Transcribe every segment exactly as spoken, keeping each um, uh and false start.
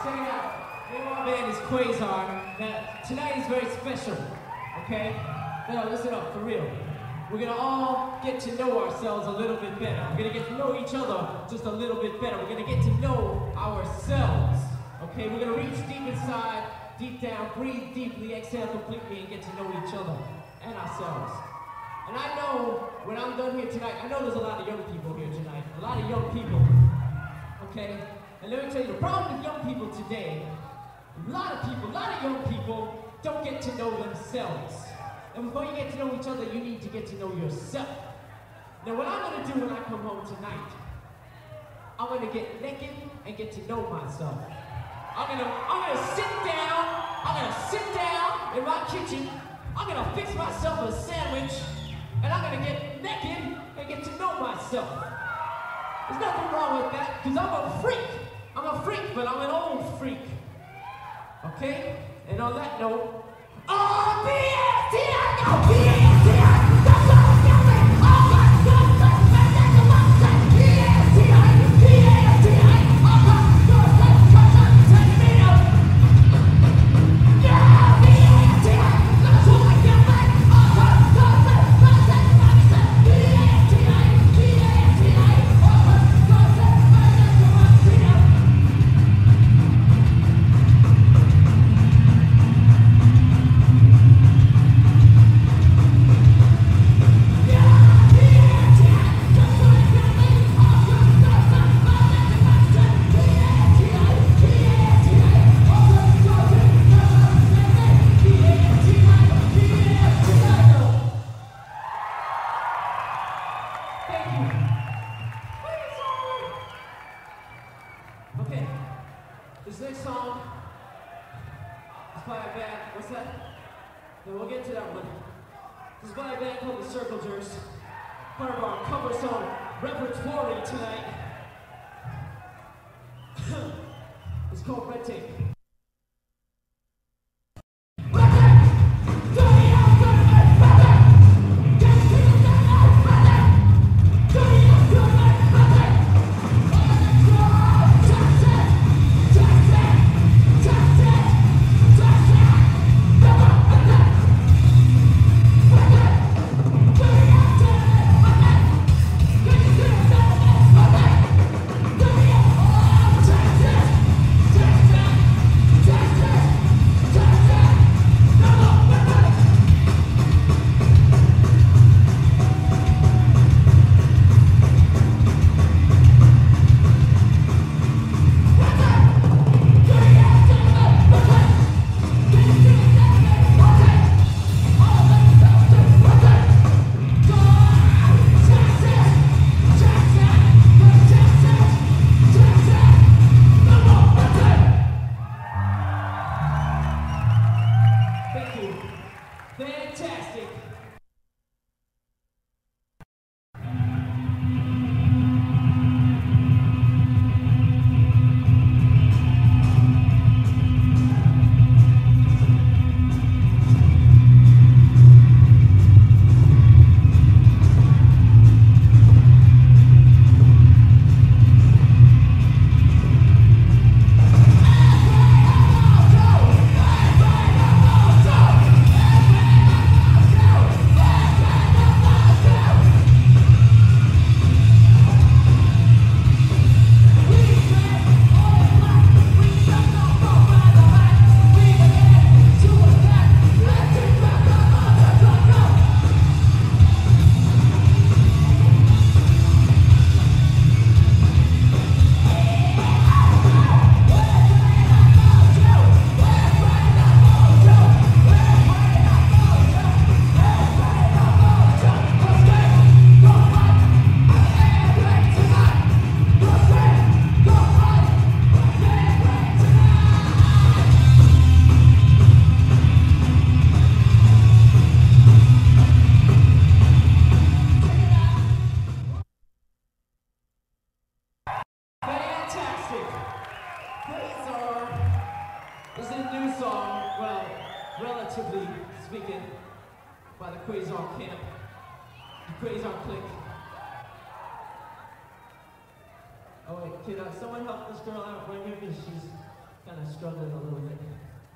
check it out. Me and my band is Quasar. Now, tonight is very special, okay? Now, listen up, for real. We're gonna all get to know ourselves a little bit better. We're gonna get to know each other just a little bit better. We're gonna get to know ourselves, okay? We're gonna reach deep inside, deep down, breathe deeply, exhale completely, and get to know each other and ourselves. And I know, when I'm done here tonight, I know there's a lot of young people here tonight. A lot of young people, okay? And let me tell you, the problem with young people today, a lot of people, a lot of young people don't get to know themselves. And before you get to know each other, you need to get to know yourself. Now, what I'm gonna do when I come home tonight, I'm gonna get naked and get to know myself. I'm gonna, I'm gonna sit down, I'm gonna sit down in my kitchen, I'm gonna fix myself a sandwich, and I'm gonna get naked and get to know myself. There's nothing wrong with that, because I'm a freak. I'm a freak, but I'm an old freak. Okay? And on that note, oh, B S T I, no, B S T I, that's all I'm feeling. Oh my God, that's my neck of my set. B S T I, B S T I, oh my God, that's my neck of me up. Yeah, B S T I, that's all I feel like. Oh my God, that's my neck of my set. B S T I, B S T I, oh my God, that's my neck of my set. Okay, this next song is by a band, what's that? No, we'll get to that one. This is by a band called the Circle Jerks, part of our cover song repertoire tonight. It's called Red Tape. Fantastic. Relatively speaking, by the Quasar Camp, the Quasar Clique. Oh wait, can uh, someone help this girl out right here? Because she's kind of struggling a little bit.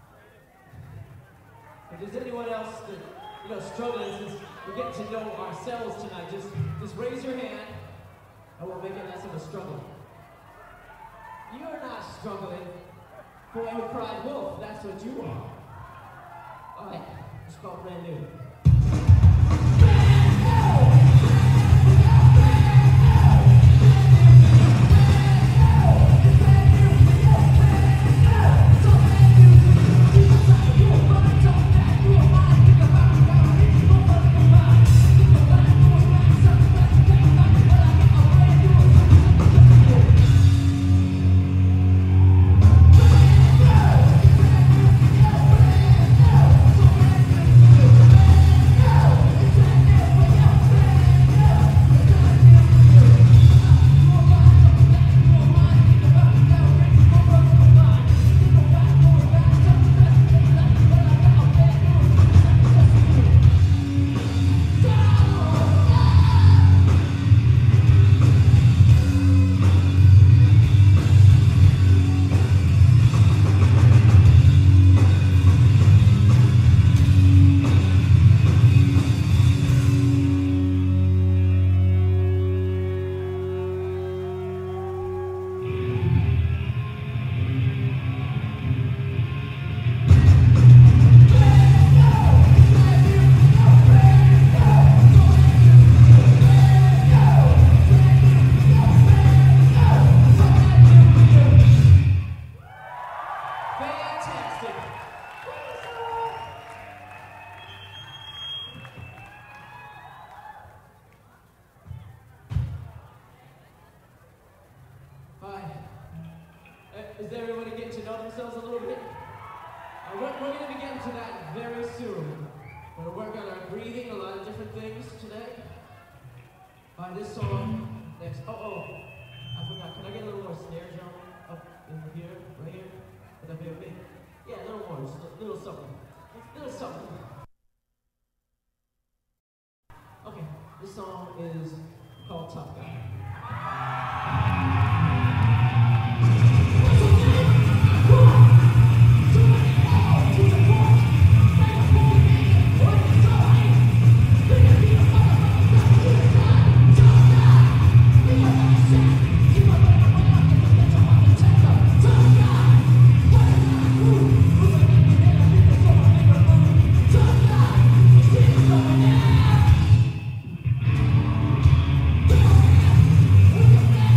If there's anyone else that, you know, struggling since we're getting to know ourselves tonight, just, just raise your hand and we'll make it less of a struggle. You're not struggling. Boy who cried wolf, that's what you are. All right, let's go brand new. Is everybody getting to know themselves a little bit? Uh, we're we're going to be getting to that very soon. We're going to work on our breathing, a lot of different things today. Uh, this song next. Oh, oh, I forgot. Can I get a little more snare drum up in here, right here? Would that be okay? Yeah, a little more, just a little something. A little something. Okay, this song is called Tough Guy. Yeah.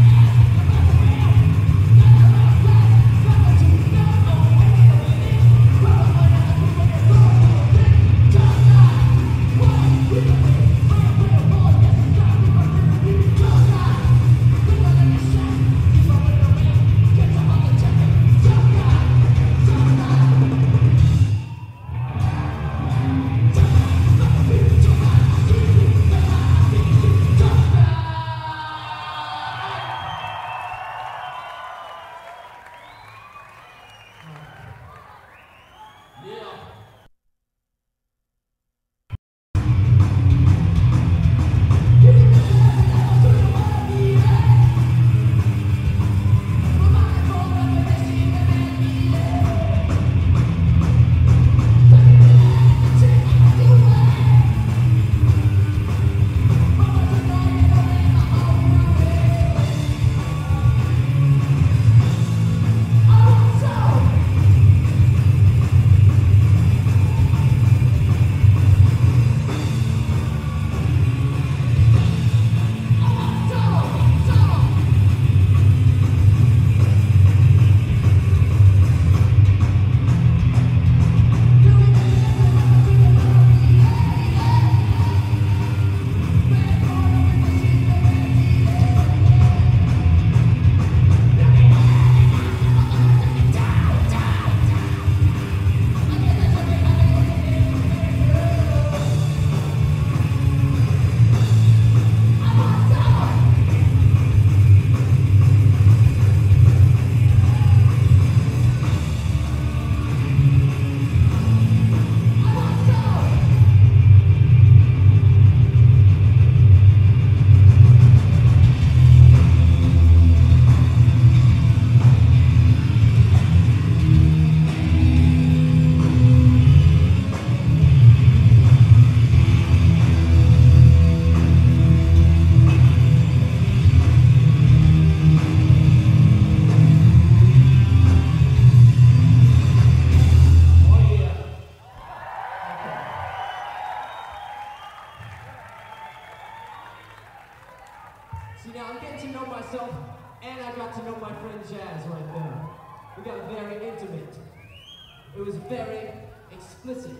myself, and I got to know my friend Jazz right there. We got very intimate. It was very explicit.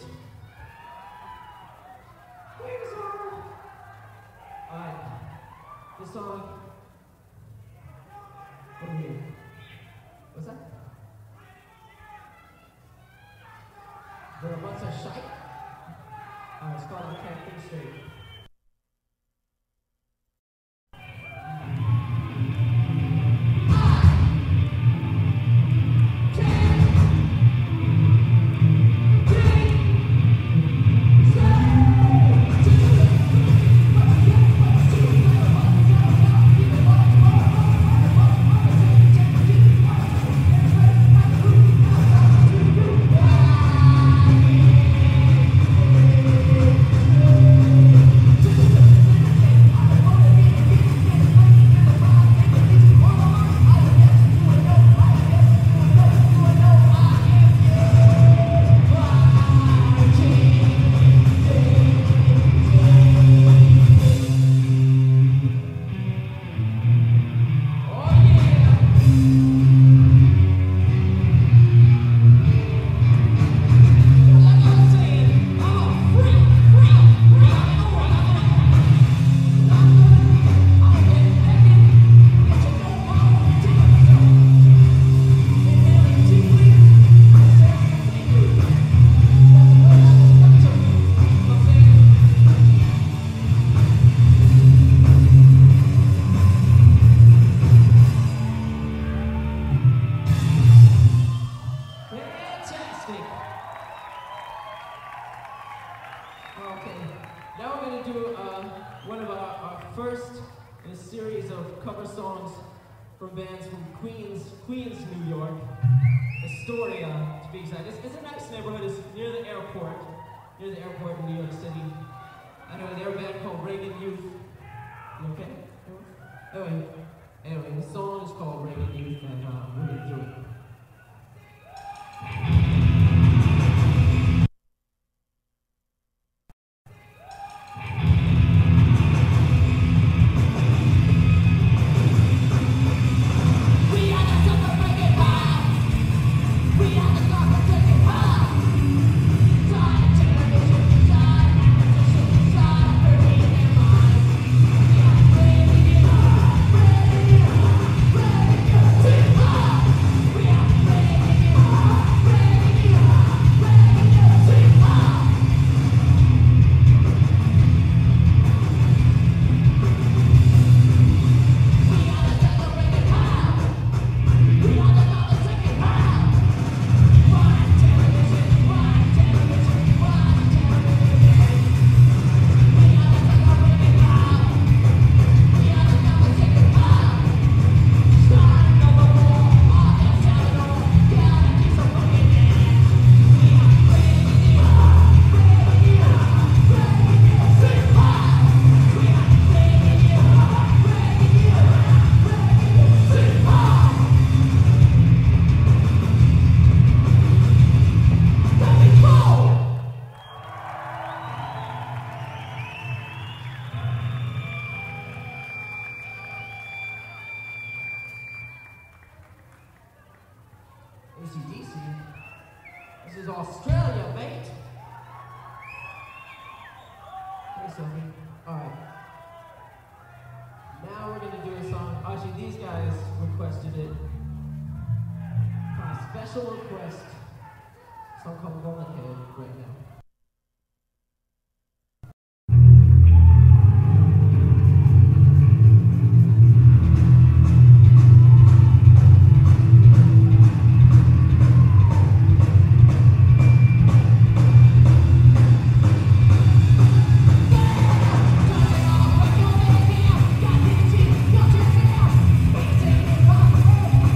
Alright, this song, over here. What's that? For a bunch of shite? Alright, it's called I Can't Think Straight.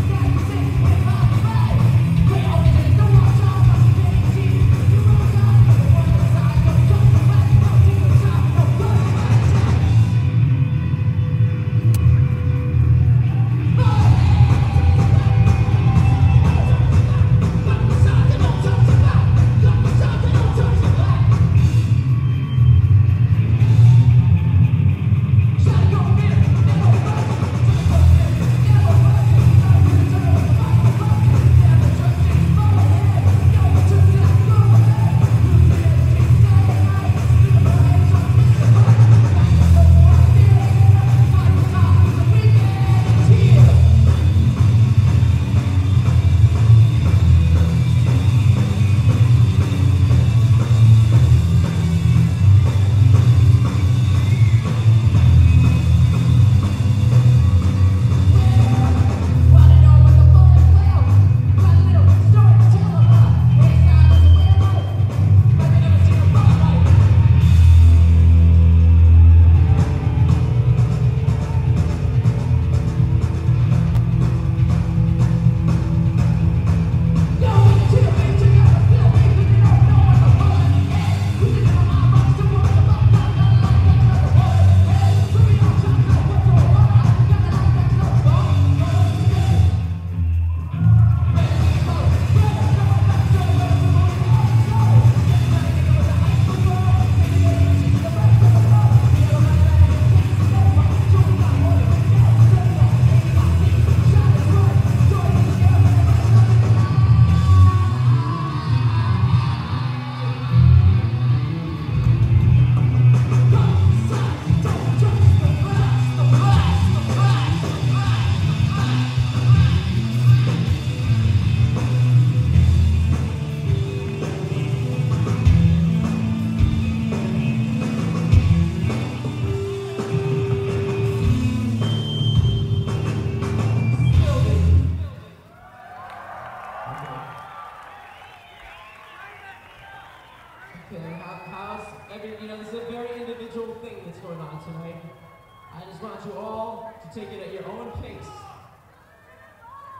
We'll be right back.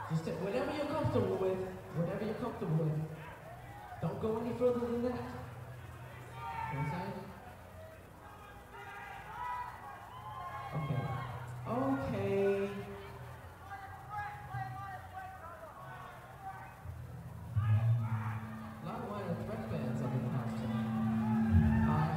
Just take whatever you're comfortable with, whatever you're comfortable with. Don't go any further than that. You know what I'm saying? Okay. Okay. A lot of minor threat bands up in the house tonight. Hi.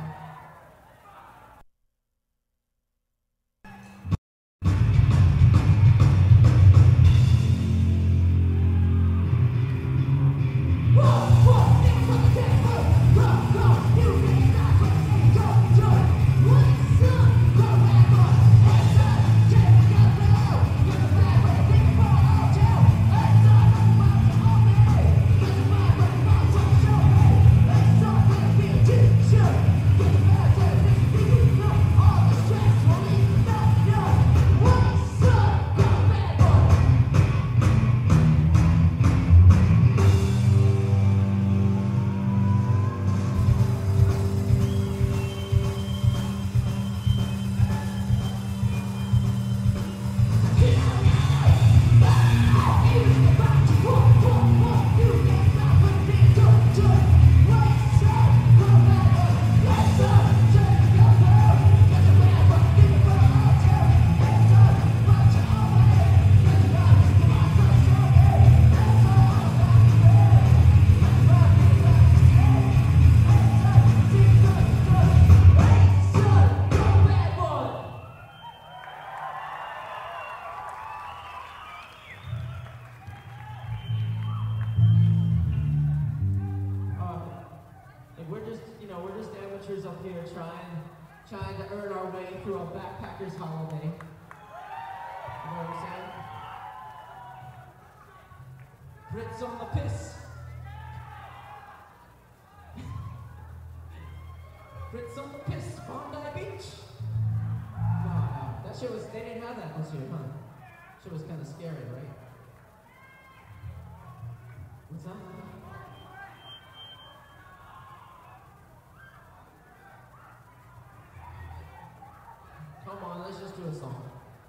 Up here trying, trying to earn our way through a backpacker's holiday. You know what I'm saying? Brits on the piss. Brits on the piss, Bondi Beach. No, no, that shit was, they didn't have that this year, huh? Shit was kind of scary, right? What's that? Come on, let's just do a song.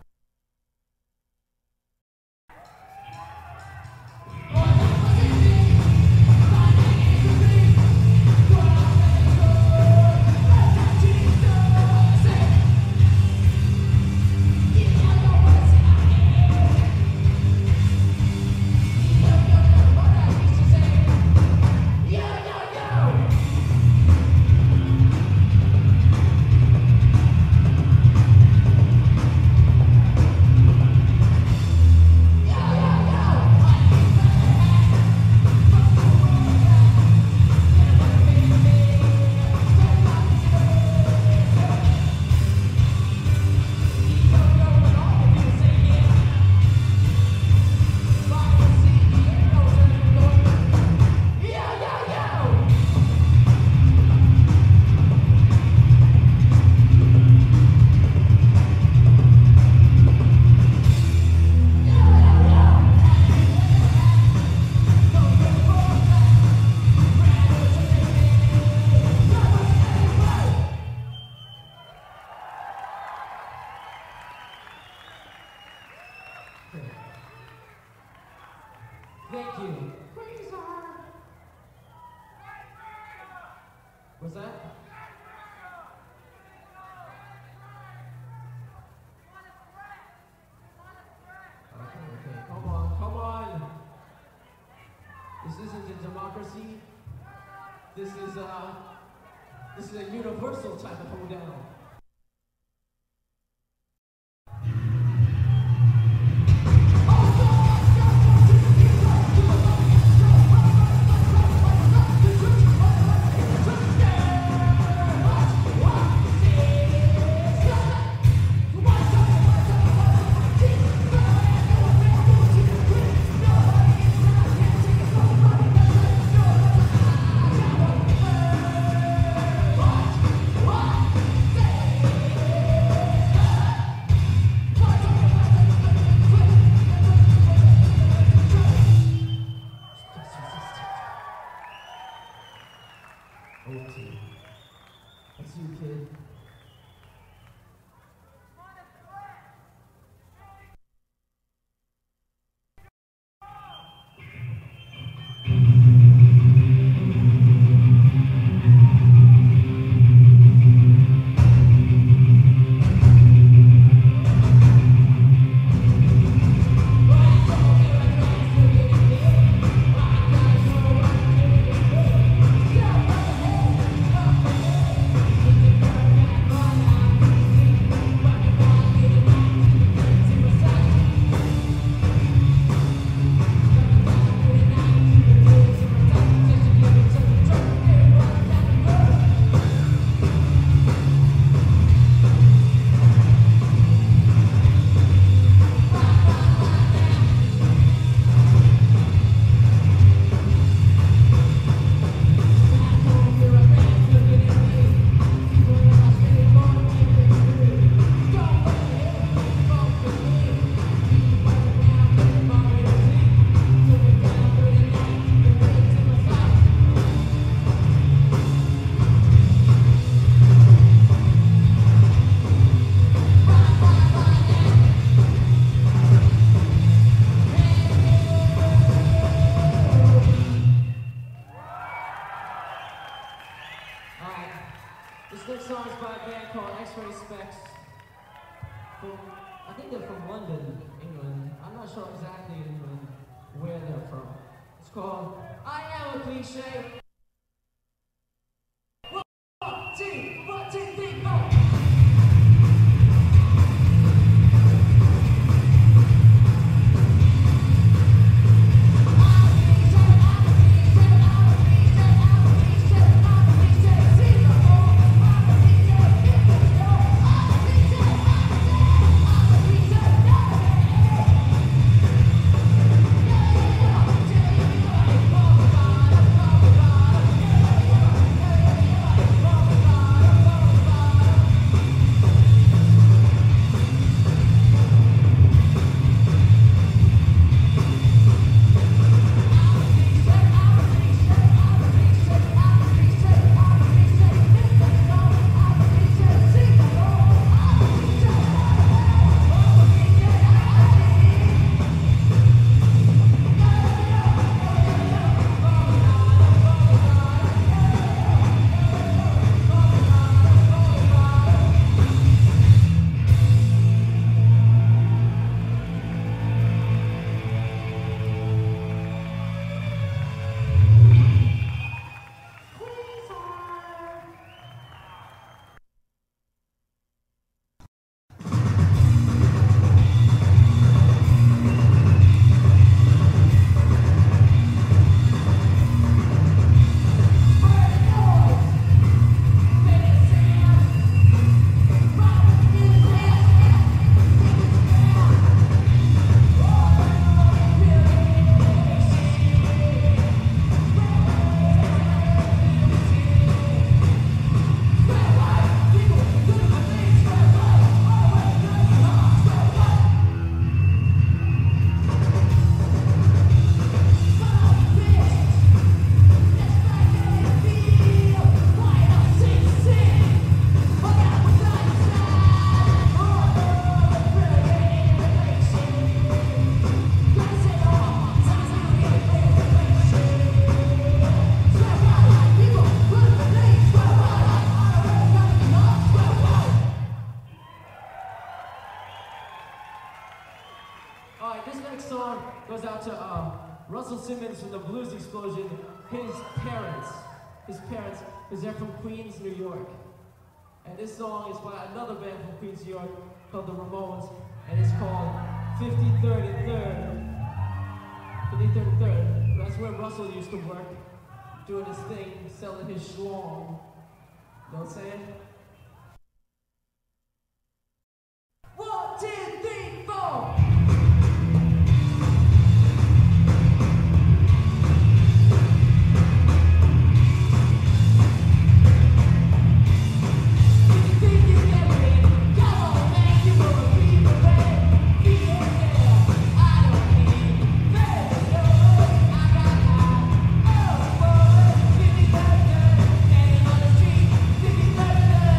Thank you. What's that? Okay, okay, come on, come on. This isn't a democracy. This is a, this is a universal type of hold down. Say called I Am a Cliche. One, two, one, two, three, four. Alright, this next song goes out to uh, Russell Simmons from the Blues Explosion. His parents, his parents, because they're from Queens, New York. And this song is by another band from Queens, New York called the Ramones, and it's called fifty-third and third. fifty-third and third. That's where Russell used to work, doing his thing, selling his schlong. You know what I'm saying? One, two, three, four! Fifty-third,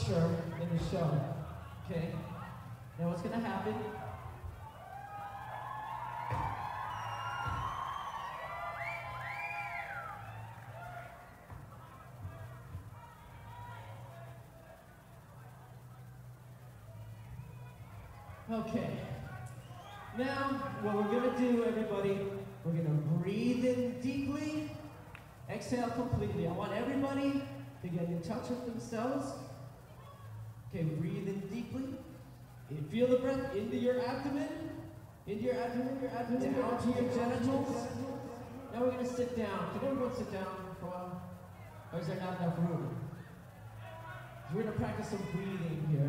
structure in the show. Okay? Now what's gonna happen? Okay. Now, what we're gonna do, everybody, we're gonna breathe in deeply, exhale completely. I want everybody to get in touch with themselves. Okay, breathe in deeply. You feel the breath into your abdomen, into your abdomen, your abdomen, down to your genitals. Now we're gonna sit down. Can everyone sit down for a while? Or is there not enough room? We're gonna practice some breathing here.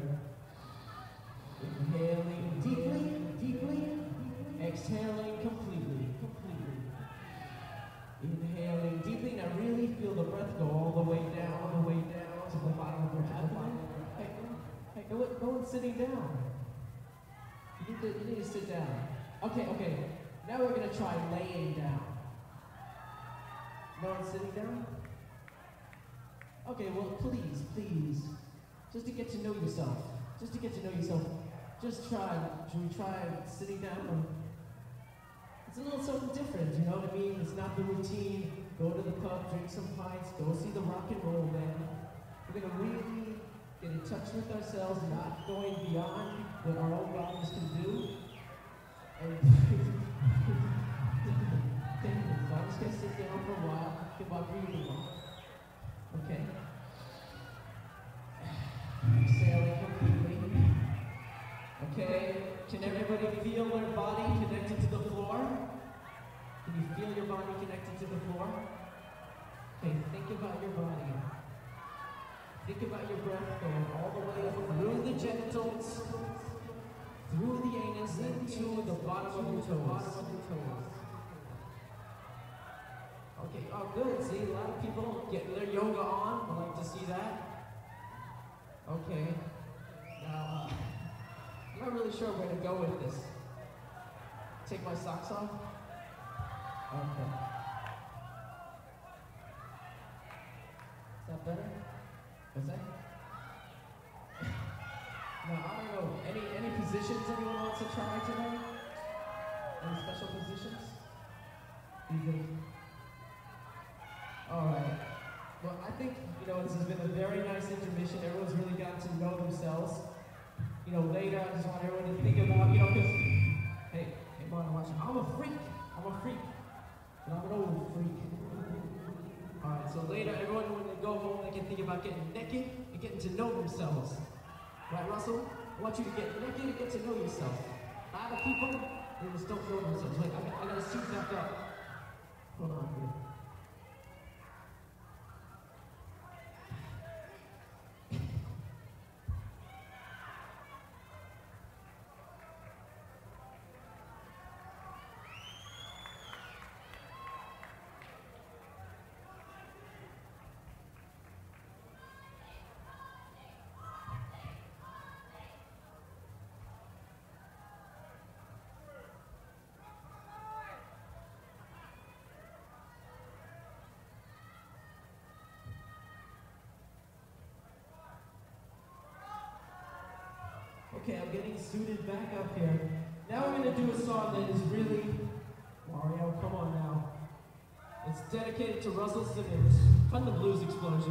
Inhaling deeply, deeply. Exhaling completely, completely. Inhaling deeply. Now really feel the breath go all the way down, all the way down to the bottom of your abdomen. Hey, hey, no, one- no one's sitting down. You need to, you need to sit down. Okay, okay. Now we're gonna try laying down. No one's sitting down? Okay, well, please, please, just to get to know yourself, just to get to know yourself, just try, should we try sitting down? It's a little something different, you know what I mean? It's not the routine, go to the pub, drink some pints, go see the rock and roll band. We're gonna really get in touch with ourselves, not going beyond what our own bodies can do. And so I'm just gonna sit down for a while, think about breathing more. Okay. Exhaling completely. Okay. Can everybody feel their body connected to the floor? Can you feel your body connected to the floor? Okay, think about your body. Think about your breath going all the way through the genitals, through the anus, and to the bottom of your toes. Okay, oh good. See, a lot of people getting their yoga on. I like to see that. Okay. Now, uh, I'm not really sure where to go with this. Take my socks off? Okay. Is that better? Is that? Now, I don't know. Any any positions anyone wants to try today? Any special positions? Anything? All right. Well, I think, you know, this has been a very nice intermission. Everyone's really gotten to know themselves. You know, later, I just want everyone to think about, you know, because, hey, hey, Martin, watch. I'm a freak. I'm a freak. And I'm an old freak. All right, so later, everyone, when they go home, they can think about getting naked and getting to know themselves. Right, Russell? I want you to get naked and get to know yourself. A lot of people, they just don't know themselves. Wait, I, I gotta suit back up. Hold on here. Okay, I'm getting suited back up here. Now we're gonna do a song that is really, Mario, come on now. It's dedicated to Russell Simmons from the Blues Explosion.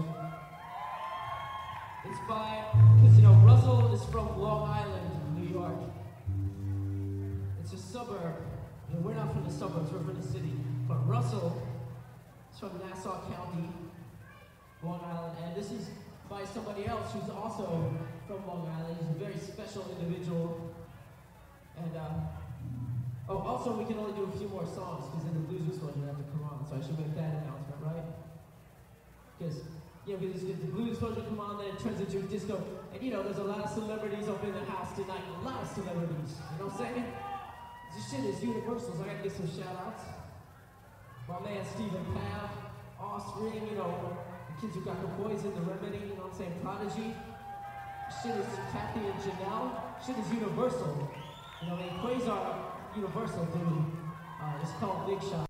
It's by, because you know, Russell is from Long Island, New York. It's a suburb. And we're not from the suburbs, we're from the city. But Russell is from Nassau County, Long Island, and this is by somebody else who's also from Long Island. He's a very special individual. And, uh, oh, also we can only do a few more songs because then the Blues Explosion have to come on, so I should make that announcement, right? Because, yeah, because if the Blues Explosion come on, then it turns into a disco. And you know, there's a lot of celebrities up in the house tonight, a lot of celebrities, you know what I'm saying? This shit is universal, so I gotta get some shout outs. My man Stephen Powell, Offspring, you know, Kids Who Got the Poison, The Remedy, you know what I'm saying, Prodigy. Shit is Kathy and Janelle. Shit is universal. You know, I mean, Quasar, universal, dude. Uh, it's called Big Shot.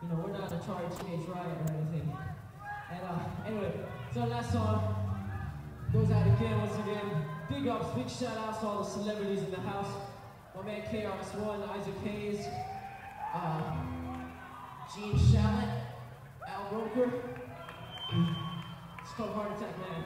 you know, we're not a Atari Teenage Riot or anything. And uh, anyway, so our last song goes out again, once again. Big ups, big shout outs to all the celebrities in the house. My man K R S one, Isaac Hayes, uh, Gene Shalit, Al Roker. It's called Heart Attack Man.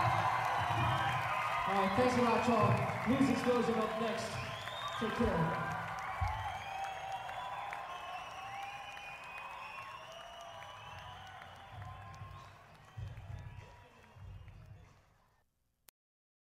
Thanks a lot, y'all. Blues Explosion up next. Take care.